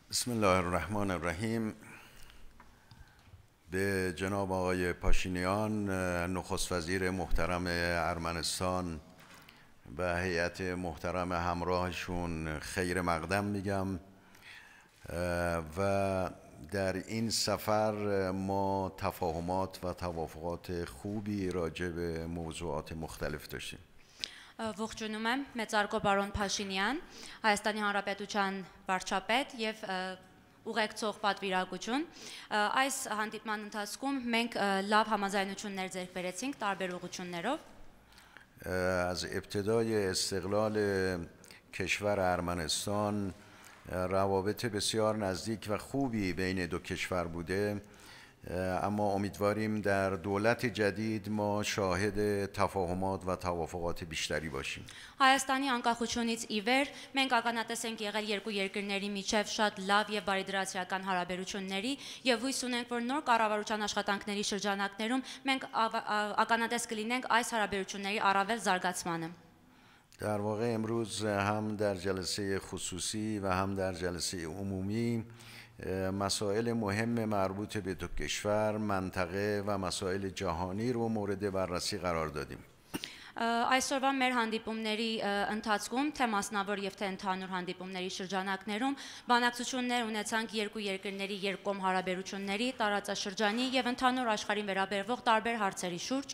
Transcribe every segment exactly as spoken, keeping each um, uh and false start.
بسم الله الرحمن الرحیم. به جناب آقای پاشینیان نخست وزیر محترم ارمنستان و هیئت محترم همراهشون خیر مقدم میگم و در این سفر ما تفاهمات و توافقات خوبی راجع به موضوعات مختلف داشتیم. Ողջունում եմ մեծարգո բարոն Փաշինյան, Հայաստանի Հանրապետության վարչապետ եւ ուղեկցող պատվիրակություն։ Այս հանդիպման ընթացքում մենք լավ համաձայնություններ ձեռք բերեցինք տարբեր ուղղություններով։ از ابتدای استقلال کشور ارمنستان روابط بسیار نزدیک و خوبی بین دو کشور بوده، اما امیدواریم در دولت جدید ما شاهد تفاهمات و توافقات بیشتری باشیم. Հայաստանի անկախությունից ի վեր մենք ականատես ենք եղել երկու երկրների միջև շատ լավ եւ բարիդրացիական հարաբերությունների եւ հույս ունենք, որ նոր կառավարության աշխատանքների շրջանակներում մենք ականատես կլինենք այս հարաբերությունների առավել զարգացմանը։ در واقع امروز هم در جلسه خصوصی و هم در جلسه عمومی مسائل مهم مربوط به دو کشور، منطقه و مسائل جهانی رو مورد بررسی قرار دادیم. Այսօրվա մեր հանդիպումների ընթացքում թե մասնավոր եւ թե ընդհանուր հանդիպումների շրջանակներում բանակցություններ ունեցանք երկու երկրների երկկողմ հարաբերությունների, տարածաշրջանի եւ ընդհանուր աշխարհին վերաբերվող տարբեր հարցերի շուրջ։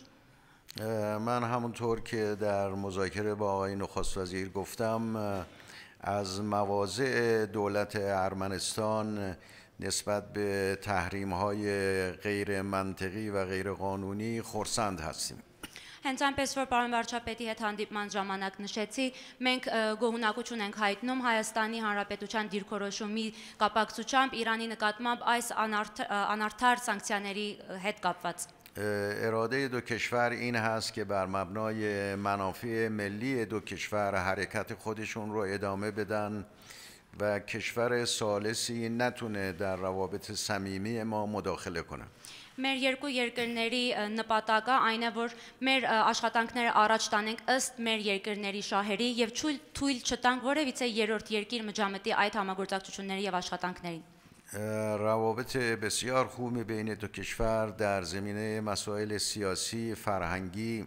من همونطور که در مذاکره با آقای نخست وزیر گفتم از مواضع دولت ارمنستان نسبت به تحریم‌های غیر منطقی و غیر قانونی خرسند هستیم. Հենց այնպես որ պարոն վարչապետի հետ հանդիպման ժամանակ նշեցի, մենք գոհունակություն ենք հայտնում Հայաստանի Հանրապետության դիրքորոշումի կապակցությամբ Իրանի նկատմամբ այս անարդար սանկցիաների հետ կապված։ اراده دو کشور این هست که بر مبنای منافع ملی دو کشور حرکت خودشون رو ادامه بدن و کشور ثالثی نتونه در روابط صمیمی ما مداخله کنه. Մեր երկու երկրների նպատակը այն է, որ մեր աշխատանքները առաջ տանենք ըստ մեր երկրների շահերի եւ թույլ չտանք որևիցե երրորդ երկիր միջամտի այդ համագործակցությունների եւ աշխատանքներին։ روابط بسیار خوبی بین دو کشور در زمینه مسائل سیاسی، فرهنگی،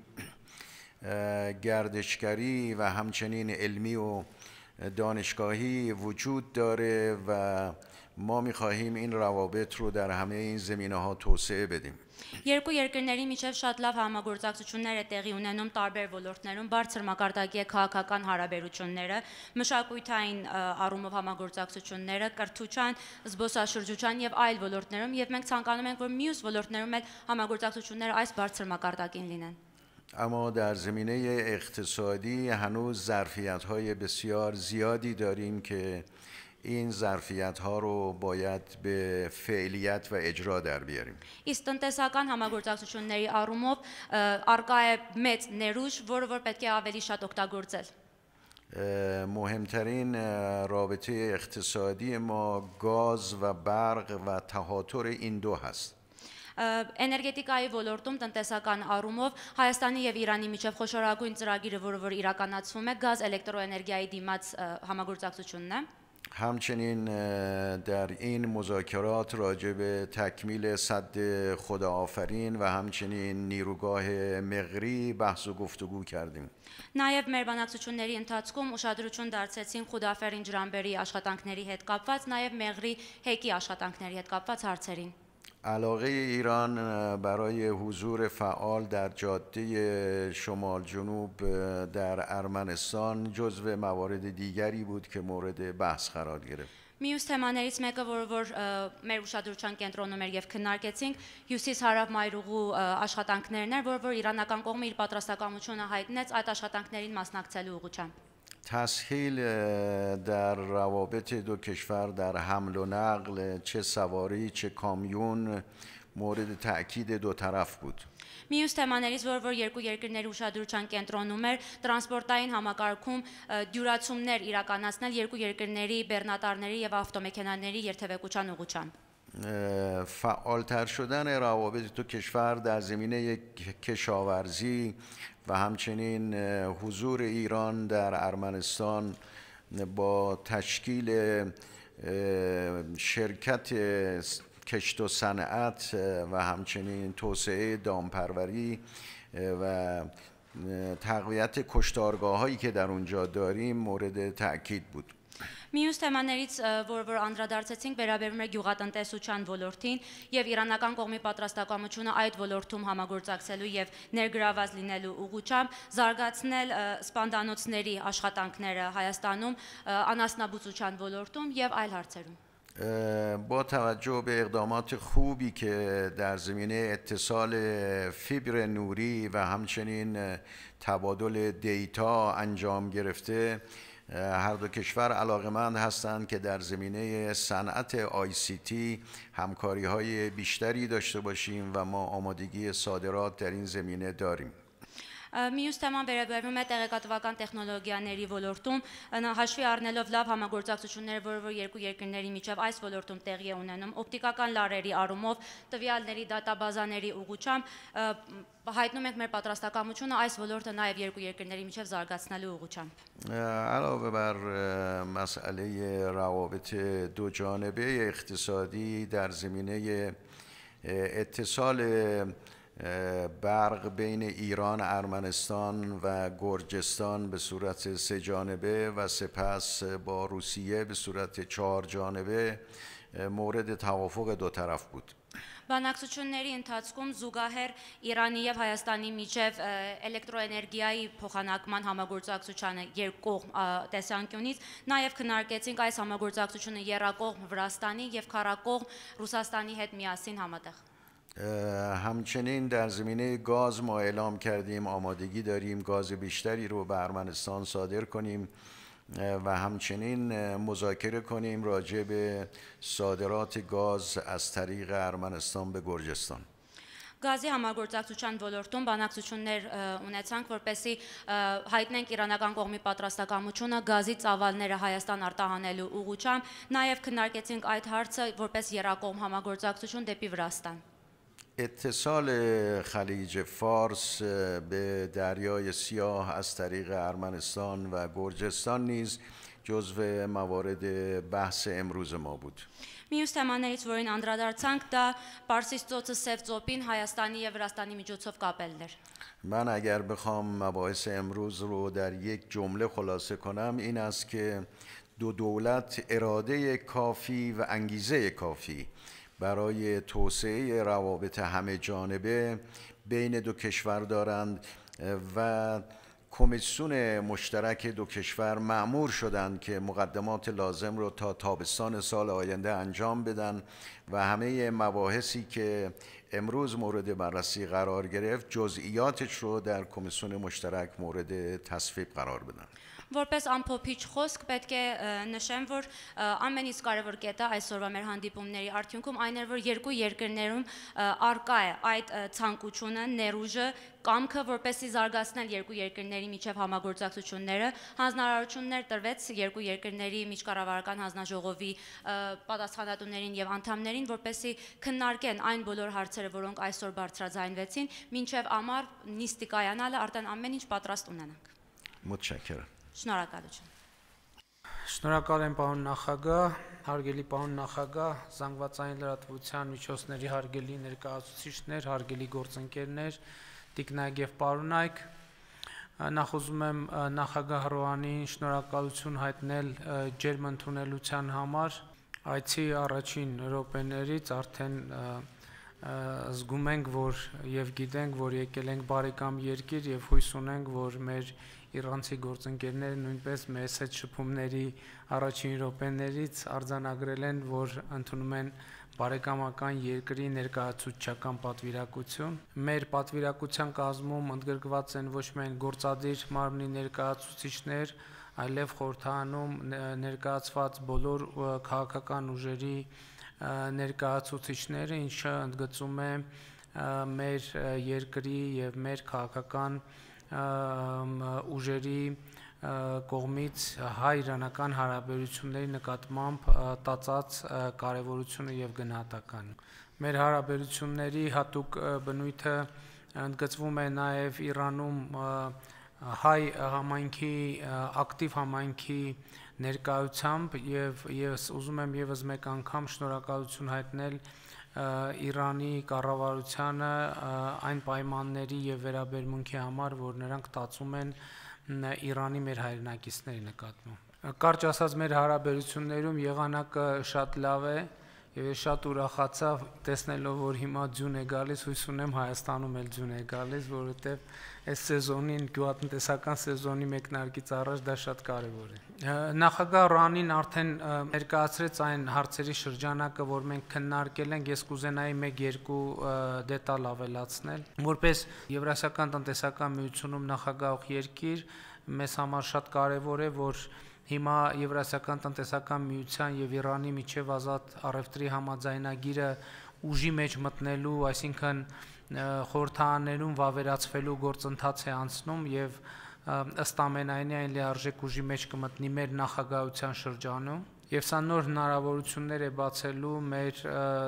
گردشگری و همچنین علمی و دانشگاهی وجود داره و ما می‌خواهیم این روابط رو در همه این زمینه‌ها توسعه بدیم. Երկու երկրների միջև շատ լավ համագործակցություններ է տեղի ունենում տարբեր ոլորտներում, բարձր մակարդակի քաղաքական հարաբերությունները, մշակութային առումով համագործակցությունները, կրթության, զբոսաշրջության եւ այլ ոլորտներում, եւ մենք ցանկանում ենք, որ մյուս ոլորտներում էլ համագործակցությունները այս բարձր մակարդակին լինեն։ اما در زمینه اقتصادی هنوز ظرفیت‌های بسیار زیادی داریم که این ظرفیت ها رو باید به فعلیت و اجرا در بیاریم. Իսկ տնտեսական համագործակցությունների առումով արկա է մեծ ներուժ, որը որ պետք է ավելի շատ օգտագործել։ مهمترین رابطه اقتصادی ما گاز و برق و تهاتر این دو هست. Էներգետիկայի ոլորտում տնտեսական առումով Հայաստանի եւ Իրանի միջև խոշորագույն ծրագիրը, որը որ իրականացվում է գազ էլեկտրոէներգիայի դիմաց համագործակցությունն է։ همچنین در این مذاکرات راجع به تکمیل سد خداآفرین و همچنین نیروگاه مغری بحث و گفتگو کردیم. Նաև մեր բանակցությունների ընթացքում ուշադրություն դարձեցին Խուդաֆերին ջրամբերի աշխատանքների հետ կապված, նաև Մեղրի հեկի աշխատանքների հետ կապված հարցերին։ علاقه ایران برای حضور فعال در جاده شمال جنوب در ارمنستان جزو موارد دیگری بود که مورد بحث قرار گرفت. Մյուս թեմաներից մեկը, որը որ մեր ուշադրության կենտրոնում էր եւ քննարկեցինք, հյուսիս-հարավ մայրուղու աշխատանքներն էր, որը որ իրանական կողմը իր պատրաստակամությունը հայտնեց այդ աշխատանքներին մասնակցելու ուղղությամբ։ تسهیل در روابط دو کشور در حمل و نقل چه سواری چه کامیون مورد تأکید دو طرف بود. Մյուս թեմաներից, որ որ երկու երկրների ուշադրության կենտրոնում էր, տրանսպորտային համակարգում դյուրացումներ իրականացնել երկու երկրների բեռնատարների եւ ավտոմեքենաների երթևեկության ուղղությամբ։ فعالتر شدن روابط دو کشور در زمینه کشاورزی و همچنین حضور ایران در ارمنستان با تشکیل شرکت کشت و صنعت و همچنین توسعه دامپروری و تقویت کشتارگاه هایی که در اونجا داریم مورد تأکید بود. Մյուս թեմաներից, որ որ անդրադարձեցինք, վերաբերում է գյուղատնտեսության ոլորտին եւ իրանական կողմի պատրաստակամությունը այդ ոլորտում համագործակցելու եւ ներգրաված լինելու ուղղությամբ զարգացնել սպանդանոցների աշխատանքները Հայաստանում, անասնաբուծության ոլորտում եւ այլ հարցերում. با توجه به اقدامات خوبی که در زمینه اتصال فیبر نوری و همچنین تبادل دیتا انجام گرفته، هر دو کشور علاقمند هستند که در زمینه صنعت آی سی تی همکاری های بیشتری داشته باشیم و ما آمادگی صادرات در این زمینه داریم. Մյուս թեման վերաբերվում է տեղեկատվական տեխնոլոգիաների ոլորտում, հաշվի առնելով լավ համագործակցությունները, որը որ երկու երկրների միջև այս ոլորտում տեղի է ունենում, օպտիկական լարերի առումով, տվյալների դատաբազաների ուղղությամբ հայտնում ենք մեր պատրաստակամությունը այս ոլորտը նաև երկու երկրների միջև զարգացնելու ուղղությամբ. علاوه بر مسئله روابط دو جانبه اقتصادی در زمینه اتصال برق بین ایران، ارمنستان و گرجستان به صورت سه جانبه و سپس با روسیه به صورت چهار جانبه مورد توافق دو طرف بود. Բանակցությունների ընթացքում զուգահեռ Իրանի եւ Հայաստանի միջև էլեկտրոէներգիայի փոխանակման համագործակցությանը երկկողմ տեսանկյունից նաեւ քննարկեցինք այս համագործակցությունը եռակողմ Վրաստանի եւ քառակողմ Ռուսաստանի հետ միասին համատեղ. همچنین در زمینه گاز ما اعلام کردیم آمادگی داریم گاز بیشتری رو به ارمنستان صادر کنیم و همچنین مذاکره کنیم راجع به صادرات گاز از طریق ارمنستان به گرجستان. Գազի համագործակցության ոլորտում բանակցություններ ունեցանք, որպեսզի հայտնենք իրանական կողմի պատրաստակամությունը գազի ծավալները Հայաստան արտահանելու ուղղությամբ, նաև քննարկեցինք այդ հարցը որպես եռակողմ համագործակցություն դեպի Վրաստան. اتصال خلیج فارس به دریای سیاه از طریق ارمنستان و گرجستان نیز جزو موارد بحث امروز ما بود. Մյուս թեմաներից, որին անդրադարձանք, դա Պարսից ծոցը Սև ծոպին Հայաստանի եւ Վրաստանի միջոցով կապելն էր. من اگر بخوام مباحث امروز رو در یک جمله خلاصه کنم این است که دو دولت اراده کافی و انگیزه کافی برای توسعه روابط همه جانبه بین دو کشور دارند و کمیسیون مشترک دو کشور مأمور شدند که مقدمات لازم رو تا تابستان سال آینده انجام بدن و همه مباحثی که امروز مورد بررسی قرار گرفت جزئیاتش رو در کمیسیون مشترک مورد تصویب قرار بدن. Որպես ամփոփիչ խոսք պետք է նշեմ, որ ամենից կարևոր կետը այսօրվա մեր հանդիպումների արդյունքում այն էր, որ երկու երկրներում արկա է այդ ցանկությունը, ներուժը, կամքը, որպեսզի զարգացնել երկու երկրների միջև համագործակցությունները, հանձնարարություններ տրվեց երկու երկրների միջկառավարական հանձնաժողովի պատասխանատուներին եւ անդամներին, որպեսզի քննարկեն այն բոլոր հարցերը, որոնք այսօր բարձրաձայնվեցին, մինչեւ ամառ նիստի կայանալը արդեն ամեն ինչ պատրաստ ունենանք. متشکرم. Շնորհակալություն. Շնորհակալ եմ պարոն նախագահ, հարգելի պարոն նախագահ, զանգվածային լրատվության միջոցների հարգելի ներկայացուցիչներ, հարգելի գործընկերներ, տիկնայք եւ պարոնայք, նախ ուզում եմ նախագահ Ռոհանին շնորհակալություն հայտնել ջերմ ընդունելության համար, այցի առաջին րոպեներից արդեն զգում ենք, որ եւ գիտենք, որ եկել ենք բարեկամ երկիր եւ հույս ունենք, որ մեր իրանցի գործընկերները նույնպես մեծ այդ շփումների առաջին րոպեներից արձանագրել են, որ ընդունում են բարեկամական երկրի ներկայացուցչական պատվիրակություն։ Մեր պատվիրակության կազմում ընդգրկված են ոչ միայն գործադիր մարմնի ներկայացուցիչներ, այլև խորհրդանում ներկայացված բոլոր քաղաքական ուժերի ներկայացուցիչները, ինչը ընդգծում է մեր երկրի եւ մեր քաղաքական ուժերի կողմից հայ-իրանական հարաբերությունների նկատմամբ տածած կարևորությունը եւ գնահատականը։ Մեր հարաբերությունների հատուկ բնույթը ընդգծվում է նաեւ Իրանում հայ համայնքի ակտիվ համայնքի ներկայությամբ եւ ես ուզում եմ եւս մեկ անգամ շնորհակալություն հայտնել Իրանի կառավարությանը այն պայմանների եւ վերաբերմունքի համար, որ նրանք տածում են Իրանի մեր հայրենակիցների նկատմամբ։ Կարճ ասած, մեր հարաբերություններում եղանակը շատ լավ է եւ ես շատ ուրախացա տեսնելով, որ հիմա ձյուն է գալիս, հույս ունեմ Հայաստանում էլ ձյուն է գալիս, որովհետեւ այս սեզոնին, գյուղատնտեսական սեզոնի մեկնարկից առաջ դա շատ կարեւոր է։ Նախագահ Ռոհանին արդեն ներկայացրեց այն հարցերի շրջանակը, որ մենք քննարկել ենք, ես կուզենայի մեկ-երկու դետալ ավելացնել, որպես Եվրասիական տնտեսական միությունում նախագահող երկիր, մեզ համար շատ կարեւոր է, որ հիմա Եվրասիական տնտեսական միության եւ Իրանի միջև ազատ առևտրի համաձայնագիրը ուժի մեջ մտնելու, այսինքն խորհրդարաներում վավերացվելու գործընթաց է անցնում եւ ըստ ամենայնի այն լիարժեք ուժի մեջ կմտնի մեր նախագահության շրջանում եւ սա նոր հնարավորություններ է բացելու մեր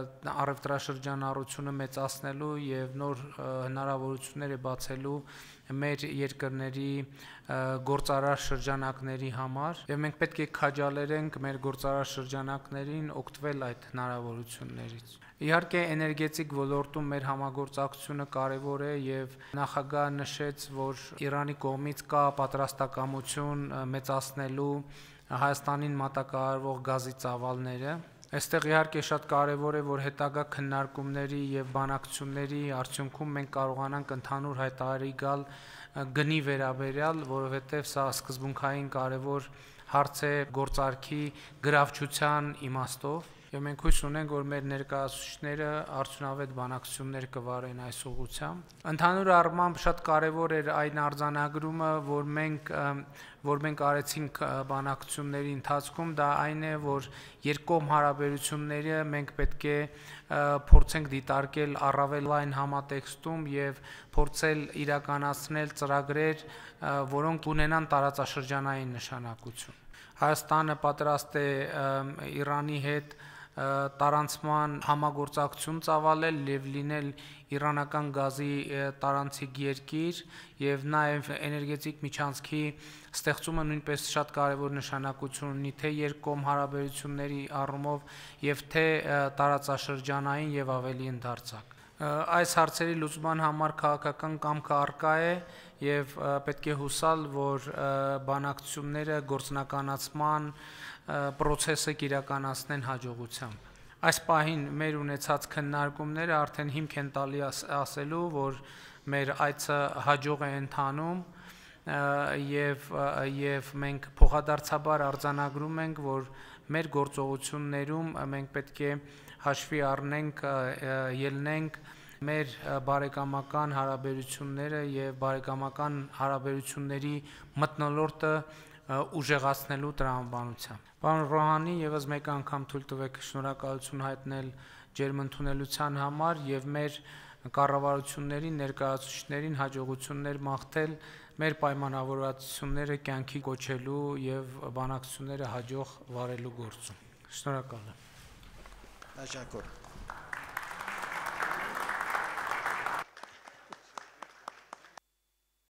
առևտրաշրջանառությունը մեծացնելու եւ նոր հնարավորություններ է բացելու մեր երկրների գործարար շրջանակների համար եւ մենք պետք է քաջալերենք մեր գործարար շրջանակներին օգտվել այդ հնարավորություններից։ Իհարկե էներգետիկ ոլորտում մեր համագործակցությունը կարևոր է եւ նախագահը նշեց, որ Իրանի կողմից կա պատրաստակամություն մեծացնելու Հայաստանին մատակարարվող գազի ծավալները։ Այստեղ իհարկե շատ կարևոր է, որ հետագա քննարկումների եւ բանակցությունների արդյունքում մենք կարողանանք ընդհանուր հայտարարի գալ գնի վերաբերյալ, որովհետեւ սա սկզբունքային կարևոր հարց է գործարքի գրավչության իմաստով։ Եվ մենք հույս ունենք, որ մեր ներկայացուցիչները արդյունավետ բանակցություններ կվարեն այս ուղղությամբ։ Ընդհանուր առմամբ շատ կարևոր էր այն արձանագրումը, որ մենք որ մենք արեցինք բանակցությունների ընթացքում, դա այն է, որ երկկողմ հարաբերությունները մենք պետք է փորձենք դիտարկել առավել լայն համատեքստում եւ փորձել իրականացնել ծրագրեր, որոնք ունենան տարածաշրջանային նշանակություն։ Հայաստանը պատրաստ է Իրանի հետ տարանցման համագործակցություն ծավալել եւ լինել իրանական գազի տարանցիկ երկիր եւ նաեւ էներգետիկ միջանցքի ստեղծումը նույնպես շատ կարեւոր նշանակություն ունի թե երկկողմ հարաբերությունների առումով եւ թե տարածաշրջանային եւ ավելի ընդարձակ։ Այս հարցերի լուծման համար քաղաքական կամքը առկա է եւ պետք է հուսալ, որ բանակցությունները գործնականացման process-ը կիրականացնեն հաջողությամբ։ Այս պահին մեր ունեցած քննարկումները արդեն հիմք են տալի ասելու, որ մեր այցը հաջող է ընթանում եւ եւ մենք փոխադարձաբար արձանագրում ենք, որ մեր գործողություններում մենք պետք է հաշվի առնենք, ելնենք մեր բարեկամական հարաբերությունները եւ բարեկամական հարաբերությունների մթնոլորտը ուժեղացնելու տրամաբանությամբ։ Պարոն Ռոհանի, եւս մեկ անգամ թույլ տվեք շնորհակալություն հայտնել ջերմ ընդունելության համար եւ մեր կառավարություններին, ներկայացուցիչներին հաջողություններ մաղթել մեր պայմանավորվածությունները կյանքի կոչելու եւ բանակցությունները հաջող վարելու գործում։ Շնորհակալ եմ։ Teşekkür.